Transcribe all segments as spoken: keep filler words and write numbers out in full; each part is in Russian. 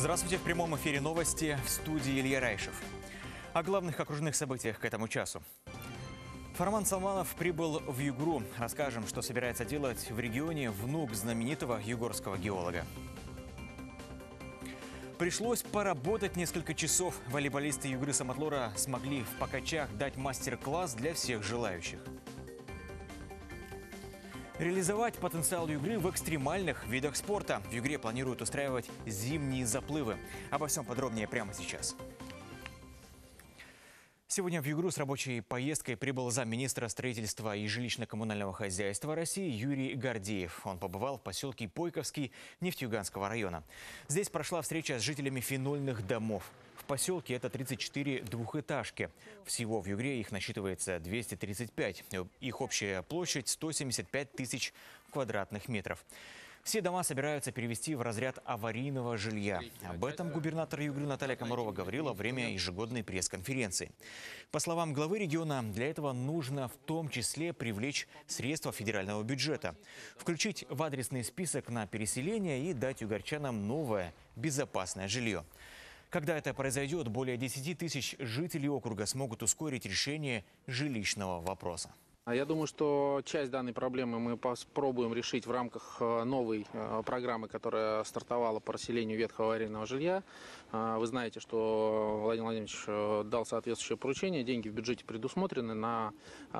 Здравствуйте, в прямом эфире новости, в студии Илья Райшев. О главных окружных событиях к этому часу. Фарман Салманов прибыл в Югру. Расскажем, что собирается делать в регионе внук знаменитого югорского геолога. Пришлось поработать несколько часов. Волейболисты Югры Самотлора смогли в Покачах дать мастер-класс для всех желающих. Реализовать потенциал Югры в экстремальных видах спорта. В Югре планируют устраивать зимние заплывы. Обо всем подробнее прямо сейчас. Сегодня в Югру с рабочей поездкой прибыл замминистра строительства и жилищно-коммунального хозяйства России Юрий Гордеев. Он побывал в поселке Пойковский Нефтеюганского района. Здесь прошла встреча с жителями фенольных домов. В поселке это тридцать четыре двухэтажки. Всего в Югре их насчитывается двести тридцать пять. Их общая площадь сто семьдесят пять тысяч квадратных метров. Все дома собираются перевести в разряд аварийного жилья. Об этом губернатор Югры Наталья Комарова говорила во время ежегодной пресс-конференции. По словам главы региона, для этого нужно в том числе привлечь средства федерального бюджета, включить в адресный список на переселение и дать югорчанам новое безопасное жилье. Когда это произойдет, более десяти тысяч жителей округа смогут ускорить решение жилищного вопроса. Я думаю, что часть данной проблемы мы попробуем решить в рамках новой программы, которая стартовала по расселению ветхого аварийного жилья. Вы знаете, что Владимир Владимирович дал соответствующее поручение. Деньги в бюджете предусмотрены на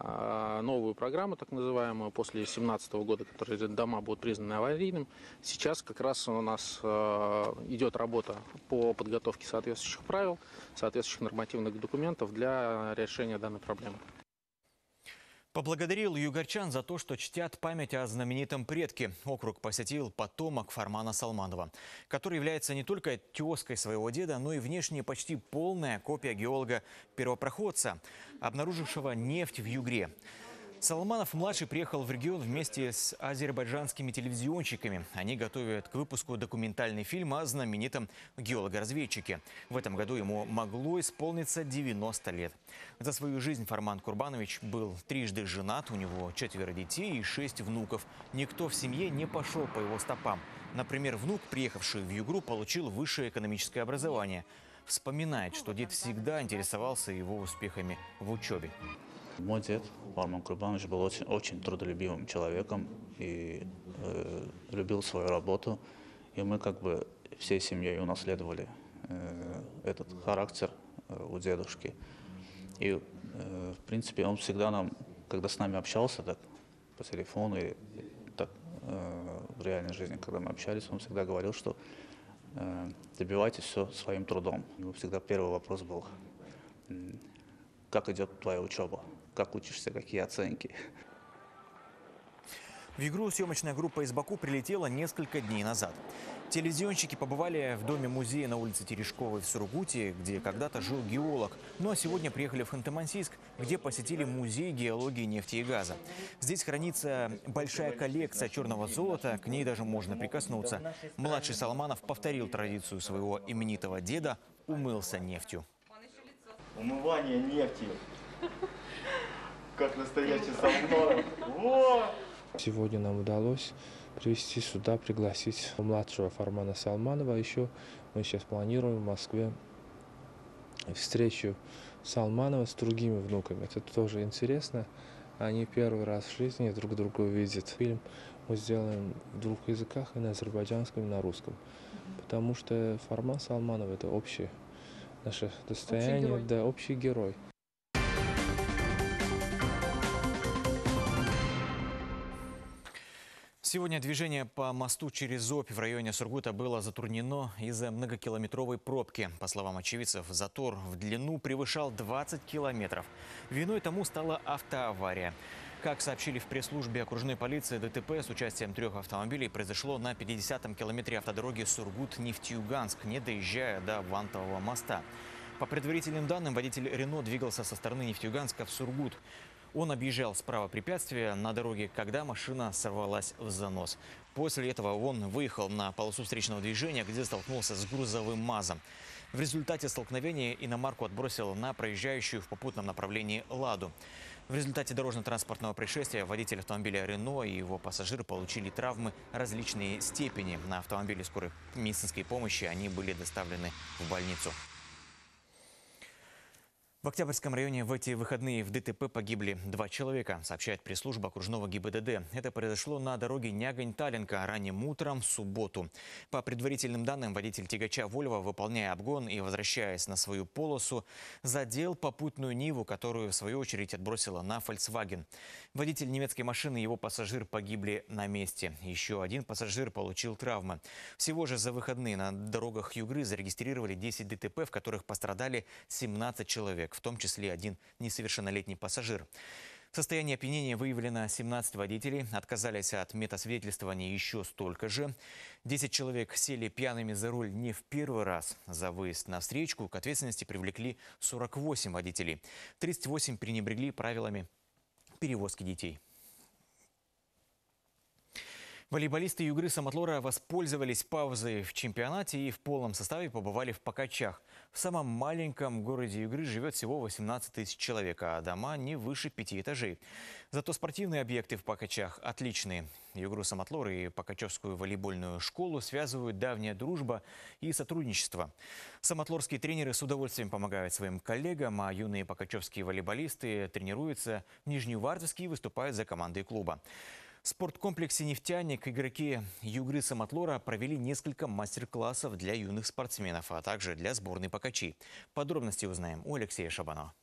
новую программу, так называемую, после две тысячи семнадцатого года, которые дома будут признаны аварийным. Сейчас как раз у нас идет работа по подготовке соответствующих правил, соответствующих нормативных документов для решения данной проблемы. Поблагодарил югорчан за то, что чтят память о знаменитом предке. Округ посетил потомок Фармана Салманова, который является не только тезкой своего деда, но и внешне почти полная копия геолога-первопроходца, обнаружившего нефть в Югре. Салманов-младший приехал в регион вместе с азербайджанскими телевизионщиками. Они готовят к выпуску документальный фильм о знаменитом геолого-разведчике. В этом году ему могло исполниться девяносто лет. За свою жизнь Фарман Курбанович был трижды женат, у него четверо детей и шесть внуков. Никто в семье не пошел по его стопам. Например, внук, приехавший в Югру, получил высшее экономическое образование. Вспоминает, что дед всегда интересовался его успехами в учебе. Мой дед, Фарман Курбанович, был очень, очень трудолюбивым человеком и э, любил свою работу. И мы как бы всей семьей унаследовали э, этот характер э, у дедушки. И, э, в принципе, он всегда нам, когда с нами общался так, по телефону и так, э, в реальной жизни, когда мы общались, он всегда говорил, что э, добивайтесь все своим трудом. У него всегда первый вопрос был: как идет твоя учеба? Как учишься, какие оценки? В Югру съемочная группа из Баку прилетела несколько дней назад. Телевизионщики побывали в доме музея на улице Терешковой в Сургуте, где когда-то жил геолог. Ну а сегодня приехали в Ханты-Мансийск, где посетили музей геологии, нефти и газа. Здесь хранится большая коллекция черного золота, к ней даже можно прикоснуться. Младший Салманов повторил традицию своего именитого деда, умылся нефтью. Умывание нефтью. Как настоящий Салманов. Во! Сегодня нам удалось привезти сюда, пригласить младшего Фармана Салманова. Еще мы сейчас планируем в Москве встречу Салманова с другими внуками. Это тоже интересно. Они первый раз в жизни друг друга увидят. Фильм мы сделаем в двух языках, и на азербайджанском, и на русском. Потому что Фарман Салманов – это общее наше достояние, общий да, общий герой. Сегодня движение по мосту через Обь в районе Сургута было затруднено из-за многокилометровой пробки. По словам очевидцев, затор в длину превышал двадцать километров. Виной тому стала автоавария. Как сообщили в пресс-службе окружной полиции, ДТП с участием трех автомобилей произошло на пятидесятом километре автодороги Сургут-Нефтеюганск, не доезжая до Вантового моста. По предварительным данным, водитель Рено двигался со стороны Нефтеюганска в Сургут. Он объезжал справа препятствия на дороге, когда машина сорвалась в занос. После этого он выехал на полосу встречного движения, где столкнулся с грузовым МАЗом. В результате столкновения иномарку отбросило на проезжающую в попутном направлении «Ладу». В результате дорожно-транспортного происшествия водитель автомобиля «Рено» и его пассажир получили травмы различной степени. На автомобиле скорой медицинской помощи они были доставлены в больницу. В Октябрьском районе в эти выходные в ДТП погибли два человека, сообщает пресс-служба окружного ГИБДД. Это произошло на дороге Нягань-Таллинка ранним утром в субботу. По предварительным данным, водитель тягача «Вольво», выполняя обгон и возвращаясь на свою полосу, задел попутную Ниву, которую в свою очередь отбросила на «Фольксваген». Водитель немецкой машины и его пассажир погибли на месте. Еще один пассажир получил травмы. Всего же за выходные на дорогах Югры зарегистрировали десять ДТП, в которых пострадали семнадцать человек, в том числе один несовершеннолетний пассажир. В состоянии опьянения выявлено семнадцать водителей, отказались от метасвидетельствования еще столько же. десять человек сели пьяными за руль не в первый раз. За выезд на встречку к ответственности привлекли сорок восемь водителей. тридцать восемь пренебрегли правилами перевозки детей. Волейболисты Югры Самотлора воспользовались паузой в чемпионате и в полном составе побывали в Покачах. В самом маленьком городе Югры живет всего восемнадцать тысяч человек, а дома не выше пяти этажей. Зато спортивные объекты в Покачах отличные. Югру Самотлор и Покачевскую волейбольную школу связывают давняя дружба и сотрудничество. Самотлорские тренеры с удовольствием помогают своим коллегам, а юные покачевские волейболисты тренируются в Нижневартовске и выступают за командой клуба. В спорткомплексе «Нефтяник» игроки Югры Самотлора провели несколько мастер-классов для юных спортсменов, а также для сборной Покачи. Подробности узнаем у Алексея Шабанова.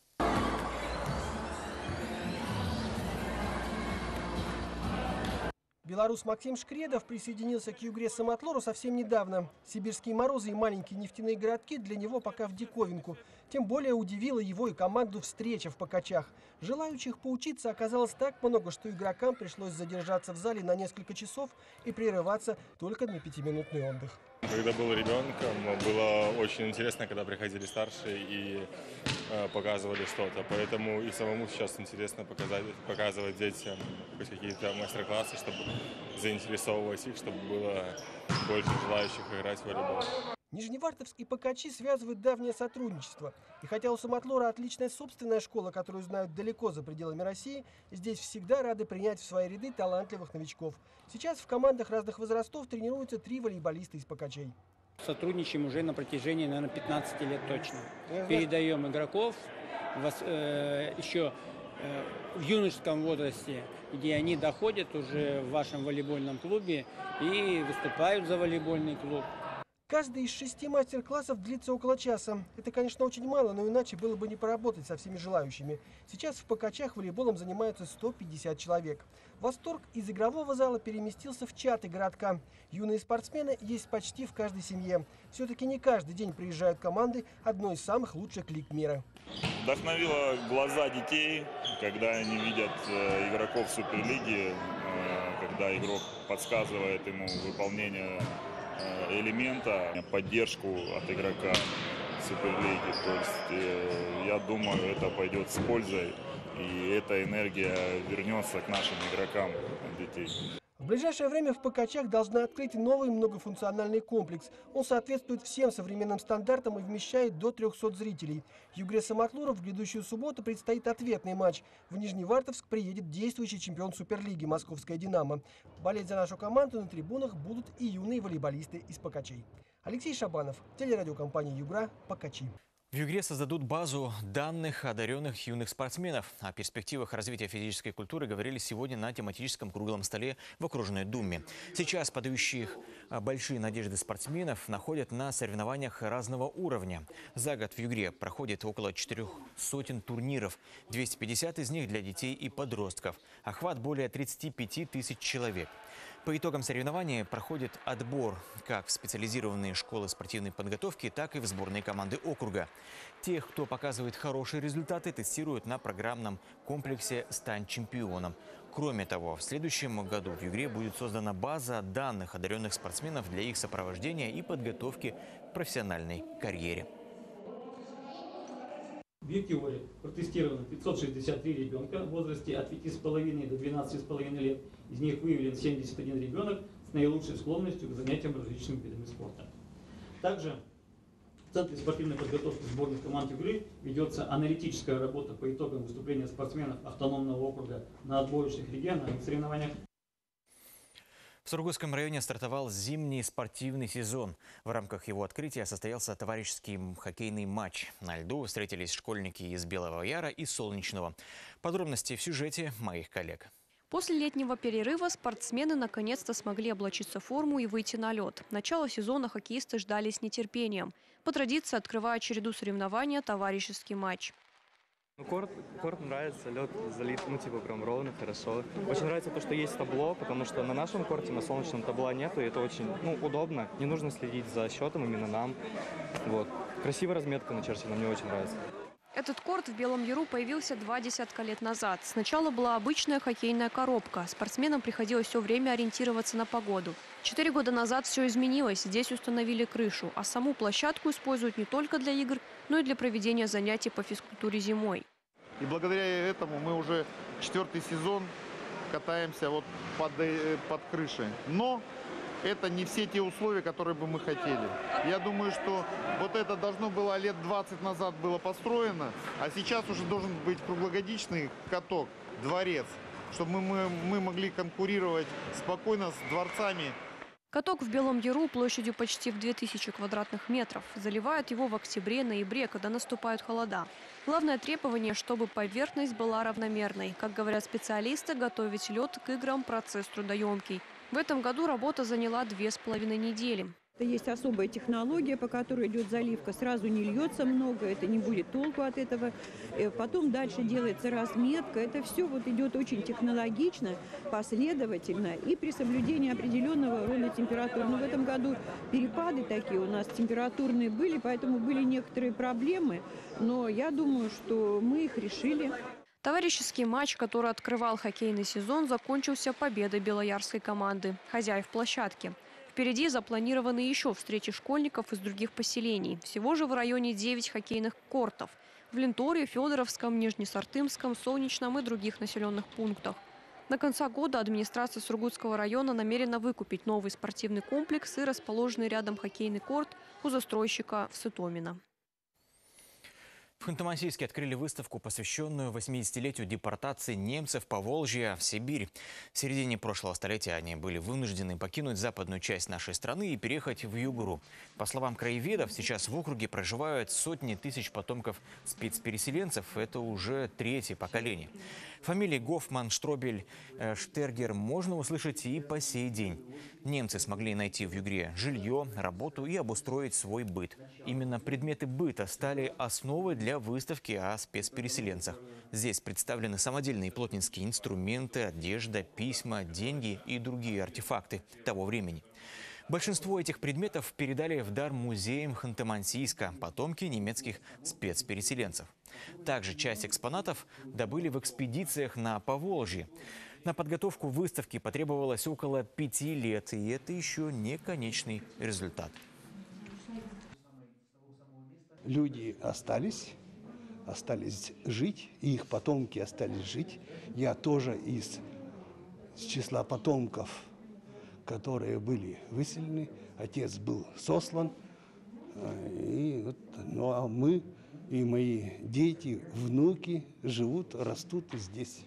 Белорус Максим Шкредов присоединился к Югре Самотлору совсем недавно. Сибирские морозы и маленькие нефтяные городки для него пока в диковинку. Тем более удивила его и команду встреча в Покачах. Желающих поучиться оказалось так много, что игрокам пришлось задержаться в зале на несколько часов и прерываться только на пятиминутный отдых. Когда был ребенком, было очень интересно, когда приходили старшие и э, показывали что-то. Поэтому и самому сейчас интересно показать, показывать детям какие-то мастер-классы, чтобы заинтересовывать их, чтобы было больше желающих играть в волейбол. Нижневартовск и Покачи связывают давнее сотрудничество. И хотя у Самотлора отличная собственная школа, которую знают далеко за пределами России, здесь всегда рады принять в свои ряды талантливых новичков. Сейчас в командах разных возрастов тренируются три волейболиста из Покачей. Сотрудничаем уже на протяжении, наверное, пятнадцати лет точно. Передаем игроков вас, э, еще э, в юношеском возрасте, где они доходят уже в вашем волейбольном клубе и выступают за волейбольный клуб. Каждый из шести мастер-классов длится около часа. Это, конечно, очень мало, но иначе было бы не поработать со всеми желающими. Сейчас в Покачах волейболом занимаются сто пятьдесят человек. Восторг из игрового зала переместился в чаты городка. Юные спортсмены есть почти в каждой семье. Все-таки не каждый день приезжают команды одной из самых лучших лиг мира. Вдохновило глаза детей, когда они видят игроков Суперлиги, когда игрок подсказывает ему выполнение элемента, поддержку от игрока Суперлиги. То есть, э, я думаю, это пойдет с пользой, и эта энергия вернется к нашим игрокам детей. В ближайшее время в Покачах должна открыть новый многофункциональный комплекс. Он соответствует всем современным стандартам и вмещает до трёхсот зрителей. Югре Самотлору в грядущую субботу предстоит ответный матч. В Нижневартовск приедет действующий чемпион Суперлиги «Московская Динамо». Болеть за нашу команду на трибунах будут и юные волейболисты из Покачей. Алексей Шабанов, телерадиокомпания «Югра», Покачи. В Югре создадут базу данных одаренных юных спортсменов. О перспективах развития физической культуры говорили сегодня на тематическом круглом столе в окружной думе. Сейчас подающих большие надежды спортсменов находят на соревнованиях разного уровня. За год в Югре проходит около четырех сотен турниров. двести пятьдесят из них для детей и подростков. Охват более тридцати пяти тысяч человек. По итогам соревнований проходит отбор как в специализированные школы спортивной подготовки, так и в сборные команды округа. Тех, кто показывает хорошие результаты, тестируют на программном комплексе «Стань чемпионом». Кроме того, в следующем году в Югре будет создана база данных одаренных спортсменов для их сопровождения и подготовки к профессиональной карьере. В Ютьюбе протестировано пятьсот шестьдесят три ребенка в возрасте от пяти с половиной до двенадцати с половиной лет. Из них выявлен семьдесят один ребенок с наилучшей склонностью к занятиям различными видами спорта. Также В Центре спортивной подготовки сборных команд Югры ведется аналитическая работа по итогам выступления спортсменов автономного округа на отборочных региональных соревнованиях. В Сургутском районе стартовал зимний спортивный сезон. В рамках его открытия состоялся товарищеский хоккейный матч. На льду встретились школьники из Белого Яра и Солнечного. Подробности в сюжете моих коллег. После летнего перерыва спортсмены наконец-то смогли облачиться в форму и выйти на лед. Начало сезона хоккеисты ждали с нетерпением. По традиции, открывая череду соревнований, товарищеский матч. Корт, корт нравится, лед залит, ну типа прям ровно, хорошо. Очень нравится то, что есть табло, потому что на нашем корте, на Солнечном, табла нету, и это очень ну, удобно. Не нужно следить за счетом именно нам. Вот. Красивая разметка начерчена, мне очень нравится. Этот корт в Белом Яру появился два десятка лет назад. Сначала была обычная хоккейная коробка. Спортсменам приходилось все время ориентироваться на погоду. Четыре года назад все изменилось. Здесь установили крышу. А саму площадку используют не только для игр, но и для проведения занятий по физкультуре зимой. И благодаря этому мы уже четвертый сезон катаемся вот под, под крышей. Но это не все те условия, которые бы мы хотели. Я думаю, что вот это должно было лет двадцать назад было построено, а сейчас уже должен быть круглогодичный каток, дворец, чтобы мы, мы могли конкурировать спокойно с дворцами. Каток в Белом Яру площадью почти в две тысячи квадратных метров. Заливают его в октябре-ноябре, когда наступают холода. Главное требование, чтобы поверхность была равномерной. Как говорят специалисты, готовить лед к играм – процесс трудоемкий. В этом году работа заняла две с половиной недели. Есть особая технология, по которой идет заливка. Сразу не льется много, это не будет толку от этого. Потом дальше делается разметка. Это все вот идет очень технологично, последовательно и при соблюдении определенного рода температур. Но в этом году перепады такие у нас температурные были, поэтому были некоторые проблемы. Но я думаю, что мы их решили. Товарищеский матч, который открывал хоккейный сезон, закончился победой белоярской команды, хозяев площадки. Впереди запланированы еще встречи школьников из других поселений. Всего же в районе девять хоккейных кортов. В Ленторе, Федоровском, Нижнесартымском, Солнечном и других населенных пунктах. До конца года администрация Сургутского района намерена выкупить новый спортивный комплекс и расположенный рядом хоккейный корт у застройщика в Сытомино. В Ханты-Мансийске открыли выставку, посвященную восьмидесятилетию депортации немцев Поволжья в Сибирь. В середине прошлого столетия они были вынуждены покинуть западную часть нашей страны и переехать в Югру. По словам краеведов, сейчас в округе проживают сотни тысяч потомков спецпереселенцев. Это уже третье поколение. Фамилии Гофман, Штробель, Штергер можно услышать и по сей день. Немцы смогли найти в Югре жилье, работу и обустроить свой быт. Именно предметы быта стали основой для выставки о спецпереселенцах. Здесь представлены самодельные плотницкие инструменты, одежда, письма, деньги и другие артефакты того времени. Большинство этих предметов передали в дар музеям Ханты-Мансийска потомки немецких спецпереселенцев. Также часть экспонатов добыли в экспедициях на Поволжье. На подготовку выставки потребовалось около пяти лет, и это еще не конечный результат. Люди остались, остались жить, и их потомки остались жить. Я тоже из числа потомков, которые были выселены. Отец был сослан. И вот, ну а мы и мои дети, внуки живут, растут здесь.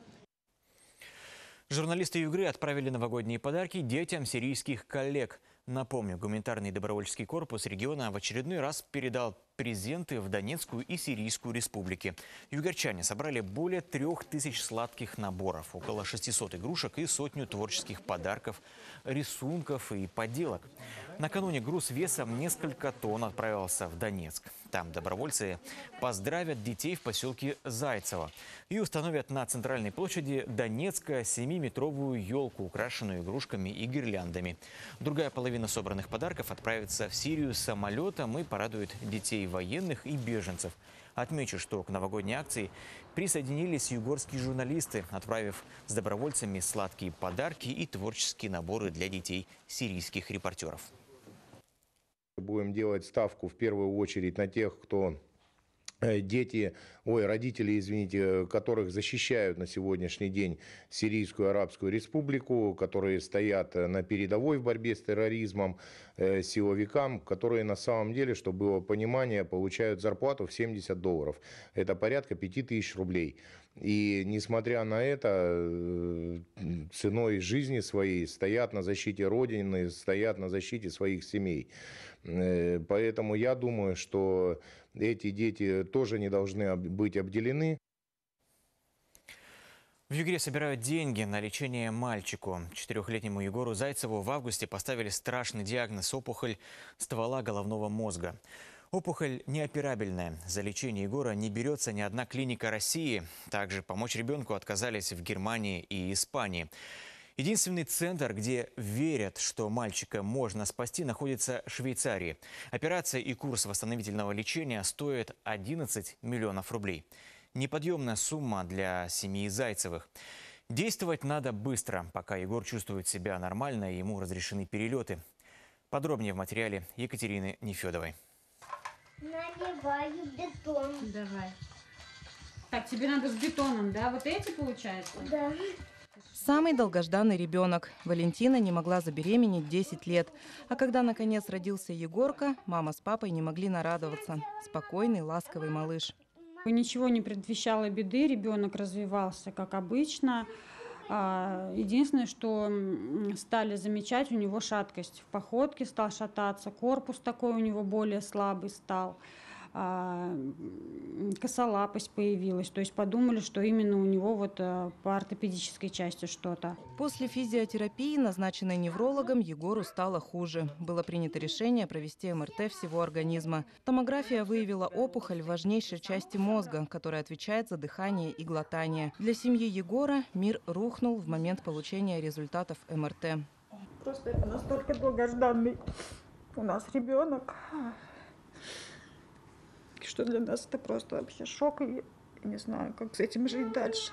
Журналисты Югры отправили новогодние подарки детям сирийских коллег. Напомню, гуманитарный добровольческий корпус региона в очередной раз передал презенты в Донецкую и Сирийскую республики. Югорчане собрали более трех тысяч сладких наборов, около шестисот игрушек и сотню творческих подарков, рисунков и поделок. Накануне груз весом несколько тонн отправился в Донецк. Там добровольцы поздравят детей в поселке Зайцево и установят на центральной площади Донецка семиметровую елку, украшенную игрушками и гирляндами. Другая половина собранных подарков отправится в Сирию самолетом и порадует детей военных и беженцев. Отмечу, что к новогодней акции присоединились югорские журналисты, отправив с добровольцами сладкие подарки и творческие наборы для детей сирийских репортеров. Будем делать ставку в первую очередь на тех, кто дети, ой, родители, извините, которых защищают на сегодняшний день Сирийскую Арабскую Республику, которые стоят на передовой в борьбе с терроризмом, э, силовикам, которые на самом деле, чтобы было понимание, получают зарплату в семьдесят долларов. Это порядка пяти тысяч рублей. И несмотря на это, ценой жизни своей стоят на защите Родины, стоят на защите своих семей. Поэтому я думаю, что эти дети тоже не должны быть обделены. В Югре собирают деньги на лечение мальчику. Четырехлетнему Егору Зайцеву в августе поставили страшный диагноз – опухоль ствола головного мозга. Опухоль неоперабельная. За лечение Егора не берется ни одна клиника России. Также помочь ребенку отказались в Германии и Испании. Единственный центр, где верят, что мальчика можно спасти, находится в Швейцарии. Операция и курс восстановительного лечения стоят одиннадцать миллионов рублей. Неподъемная сумма для семьи Зайцевых. Действовать надо быстро, пока Егор чувствует себя нормально и ему разрешены перелеты. Подробнее в материале Екатерины Нефедовой. Наливаю бетон. Давай. Так, тебе надо с бетоном, да? Вот эти, получается? Да. Самый долгожданный ребенок. Валентина не могла забеременеть десять лет. А когда наконец родился Егорка, мама с папой не могли нарадоваться. Спокойный, ласковый малыш. Ничего не предвещало беды, ребенок развивался как обычно. Единственное, что стали замечать, у него шаткость в походке, стал шататься, корпус такой у него более слабый стал, косолапость появилась. То есть подумали, что именно у него вот по ортопедической части что-то. После физиотерапии, назначенной неврологом, Егору стало хуже. Было принято решение провести эм эр тэ всего организма. Томография выявила опухоль в важнейшей части мозга, которая отвечает за дыхание и глотание. Для семьи Егора мир рухнул в момент получения результатов эм эр тэ. Просто это настолько долгожданный у нас ребенок, что для нас это просто вообще шок, и я не знаю, как с этим жить дальше.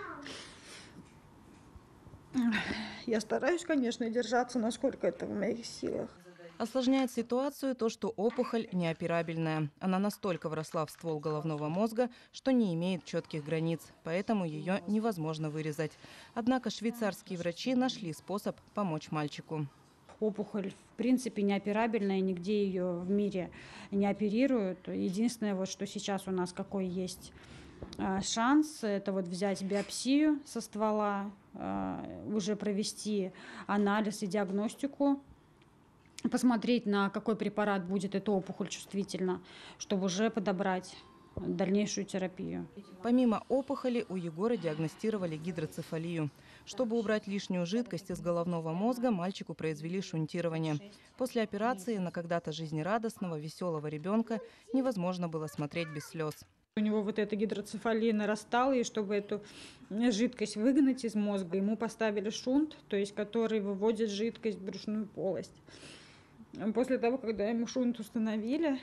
Я стараюсь, конечно, держаться, насколько это в моих силах. Осложняет ситуацию то, что опухоль неоперабельная. Она настолько вросла в ствол головного мозга, что не имеет четких границ, поэтому ее невозможно вырезать. Однако швейцарские врачи нашли способ помочь мальчику. Опухоль, в принципе, неоперабельная, нигде ее в мире не оперируют. Единственное, вот, что сейчас у нас какой есть шанс, это вот взять биопсию со ствола, уже провести анализ и диагностику, посмотреть, на какой препарат будет эта опухоль чувствительна, чтобы уже подобрать дальнейшую терапию. Помимо опухоли у Егора диагностировали гидроцефалию. Чтобы убрать лишнюю жидкость из головного мозга, мальчику произвели шунтирование. После операции на когда-то жизнерадостного, веселого ребенка невозможно было смотреть без слез. У него вот эта гидроцефалия нарастала, и чтобы эту жидкость выгнать из мозга, ему поставили шунт, то есть который выводит жидкость в брюшную полость. После того, когда ему шунт установили,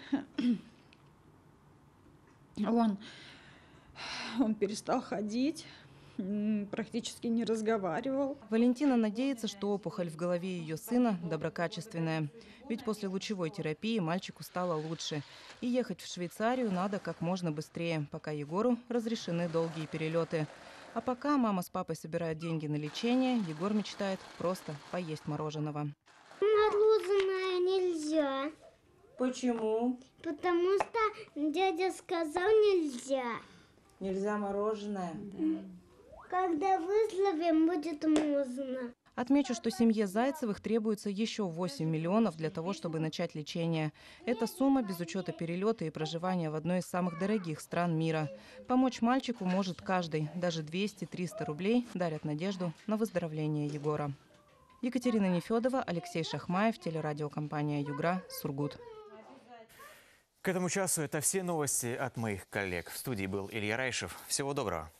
он, он перестал ходить, практически не разговаривал. Валентина надеется, что опухоль в голове ее сына доброкачественная. Ведь после лучевой терапии мальчику стало лучше. И ехать в Швейцарию надо как можно быстрее, пока Егору разрешены долгие перелеты. А пока мама с папой собирают деньги на лечение, Егор мечтает просто поесть мороженого. Мороженое нельзя. Почему? Потому что дядя сказал нельзя. Нельзя мороженое? Да. Когда выздоровеем, будет можно. Отмечу, что семье Зайцевых требуется еще восемь миллионов для того, чтобы начать лечение. Эта сумма без учета перелета и проживания в одной из самых дорогих стран мира. Помочь мальчику может каждый. Даже двести-триста рублей дарят надежду на выздоровление Егора. Екатерина Нефедова, Алексей Шахмаев, телерадиокомпания «Югра», Сургут. К этому часу это все новости от моих коллег. В студии был Илья Райшев. Всего доброго.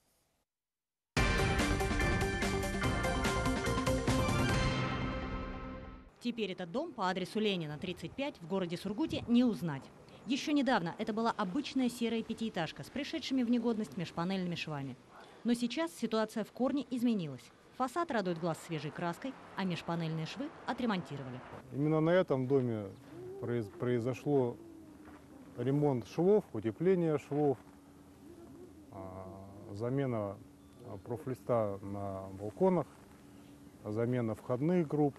Теперь этот дом по адресу Ленина, тридцать пять, в городе Сургуте не узнать. Еще недавно это была обычная серая пятиэтажка с пришедшими в негодность межпанельными швами. Но сейчас ситуация в корне изменилась. Фасад радует глаз свежей краской, а межпанельные швы отремонтировали. Именно на этом доме произошло ремонт швов, утепление швов, замена профлиста на балконах, замена входных групп,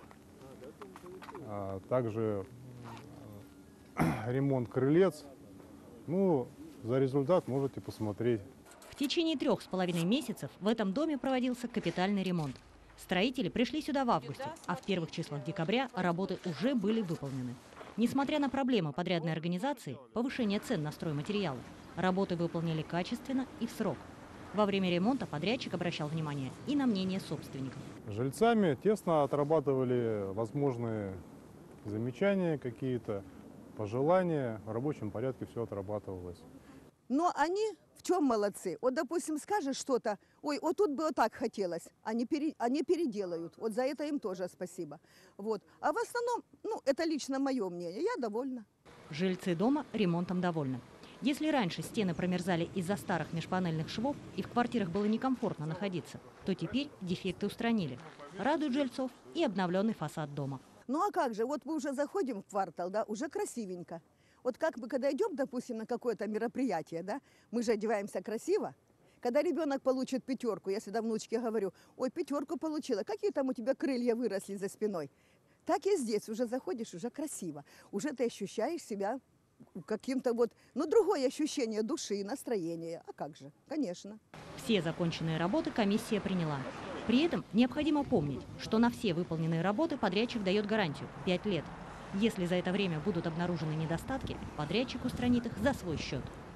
также ремонт крылец. Ну, за результат можете посмотреть. В течение трех с половиной месяцев в этом доме проводился капитальный ремонт. Строители пришли сюда в августе, а в первых числах декабря работы уже были выполнены. Несмотря на проблемы подрядной организации, повышение цен на стройматериалы, работы выполнили качественно и в срок. Во время ремонта подрядчик обращал внимание и на мнение собственников. С жильцами тесно отрабатывали возможные замечания какие-то, пожелания. В рабочем порядке все отрабатывалось. Но они в чем молодцы? Вот, допустим, скажешь что-то, ой, вот тут бы вот так хотелось, они, пере, они переделают. Вот за это им тоже спасибо. Вот. А в основном, ну, это лично мое мнение, я довольна. Жильцы дома ремонтом довольны. Если раньше стены промерзали из-за старых межпанельных швов и в квартирах было некомфортно находиться, то теперь дефекты устранили. Радует жильцов и обновленный фасад дома. Ну а как же, вот мы уже заходим в квартал, да, уже красивенько. Вот как бы, когда идем, допустим, на какое-то мероприятие, да, мы же одеваемся красиво. Когда ребенок получит пятерку, я всегда внучке говорю, ой, пятерку получила, какие там у тебя крылья выросли за спиной. Так и здесь уже заходишь, уже красиво. Уже ты ощущаешь себя каким-то вот, ну, другое ощущение души и настроения. А как же, конечно. Все законченные работы комиссия приняла. При этом необходимо помнить, что на все выполненные работы подрядчик дает гарантию – пять лет. Если за это время будут обнаружены недостатки, подрядчик устранит их за свой счет.